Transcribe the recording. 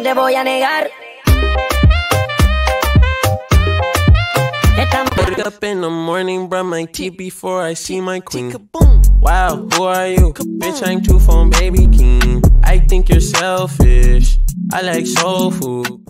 no te voy a negar. Wake up in the morning, brush my teeth before I see my queen. Wow, who are you? Bitch, I'm 2 phone baby king. I think you're selfish. I like soul food.